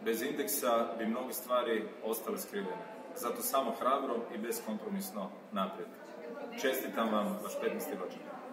Bez indeksa bi mnoge stvari ostale skrivene. Zato samo hrabro i beskompromisno naprijed. Čestitam vam vaš 15. rođendan.